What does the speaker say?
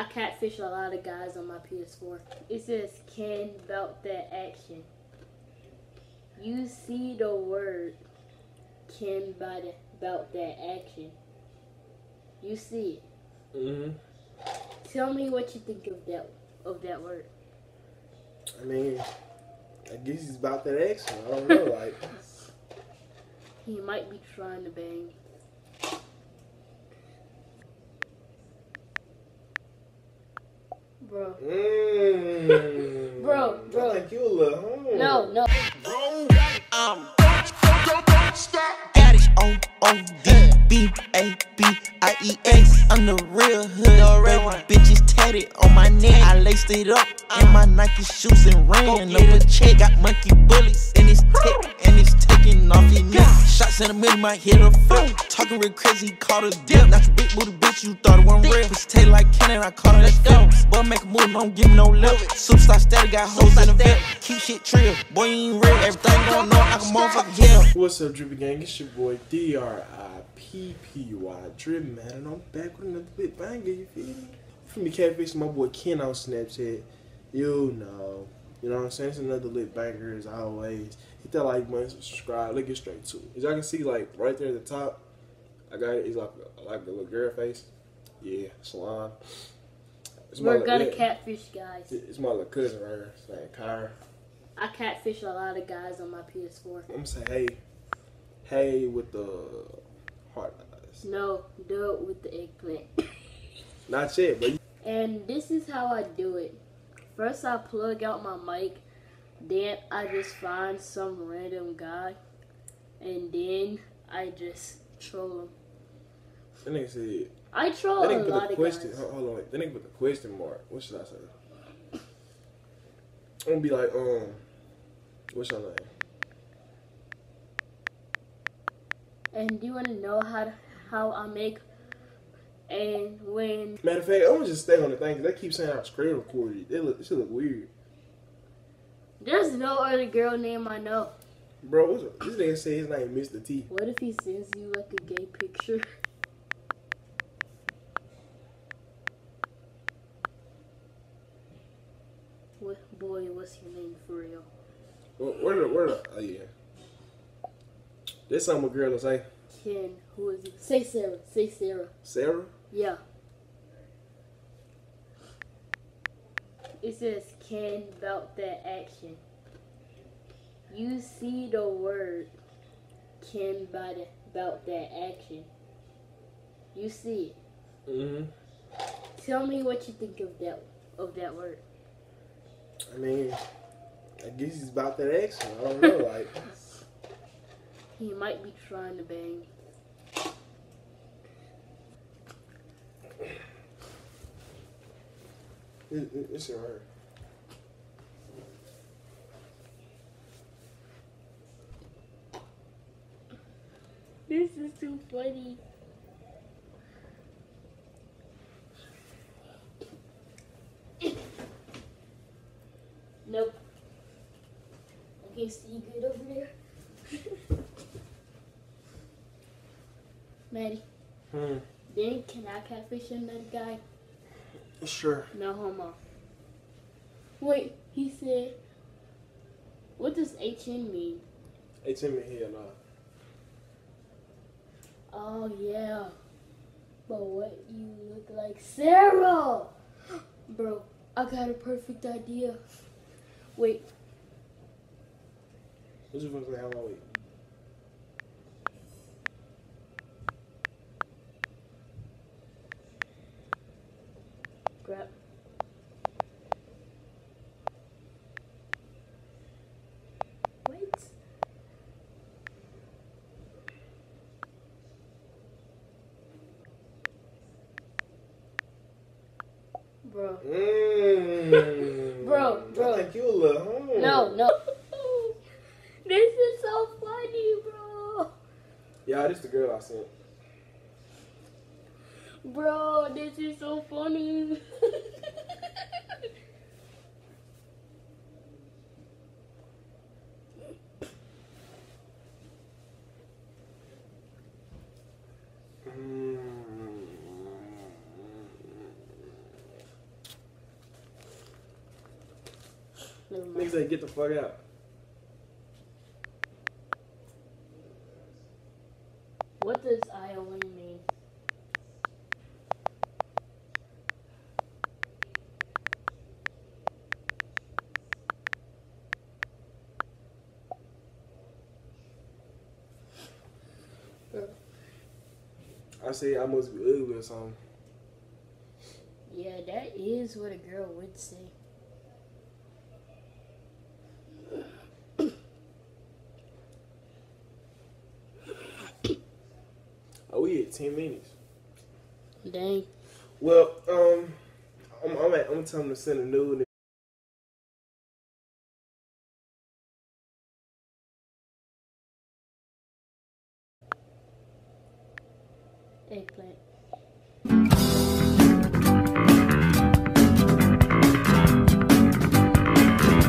I catfish a lot of guys on my PS4. It says can belt that action. You see the word can belt that action. You see it. Mm-hmm. Tell me what you think of that word. I mean, I guess he's about that action. I don't know, like. He might be trying to bang. Bro. Bro. I think you a little home. No. Addict O-O-D-B-A-B-I-E-S. I'm the real hood, baby. Bitches tatted on my neck. I laced it up in my Nike shoes and ran up a check. Got monkey bullets in his tech, and it's taking off his neck. Shots in the middle, might hit a foot. Talking real crazy, he caught a dip. Not your big booty bitch, you thought it wasn't real. Pussy tail like cannon, I caught her, let's go. Boy, make a move, don't give me no lip. Superstar static, got hoes in the vet. Keep shit trill, boy, you ain't real. Everything going on, I can motherfucker yell. What's up, Drippy Gang? It's your boy DRIPPY Drip, man, and I'm back with another bit banger, you feel me? From the catfish, my boy Ken on Snapchat. You know what I'm saying? It's another lit banger as always. Hit that like button, subscribe, let's get straight to it. As y'all can see, like right there at the top, I got it. It's like a little girl face. Yeah, salon. We're gonna catfish guys. It's my little cousin right here. It's named Kyra. I catfish a lot of guys on my PS4. I'm gonna say hey with the heart eyes. No, do it with the eggplant. Not yet, but. And this is how I do it. First I plug out my mic, then I just find some random guy, and then I just troll him. That nigga said. I troll a lot of guys. Hold on, wait. That nigga put the question mark. What should I say? I'm gonna be like, what's your name? And do you wanna know how I make? And when Matter of fact, I'm gonna just stay on the thing because they keep saying I screen recorded. It should look weird. There's no other girl name I know. Bro, this nigga say his name Mr. T. What if he sends you like a gay picture? Boy, what's your name for real? Where the oh yeah. There's something a girl will say. Ken, who is it? Say Sarah. Say Sarah. Sarah? Yeah. It says can belt that action. You see the word can belt that action. You see it. Mm-hmm. Tell me what you think of that word. I mean, I guess he's about that action. I don't know, like. He might be trying to bang. It's in her. This is too funny. Nope. I can't see good over there. Maddie. Then can I catfish another guy? Sure. No homo. Wait, he said, what does HN mean? HM in here, nah. Oh yeah. But what you look like Sarah! Bro, I got a perfect idea. Wait. What you supposed to say? How long wait? Grab. Wait. Bro. Bro. I think you a little home. No. This is so funny, bro. Yeah, this the girl I sent. Bro, this is so funny. Never Niggas mind. say get the fuck out. What does Iowa mean? I say I must be ugly or something. Yeah, that is what a girl would say. Oh, we hit 10 minutes. Dang. Well, I'm gonna tell them to send a nude.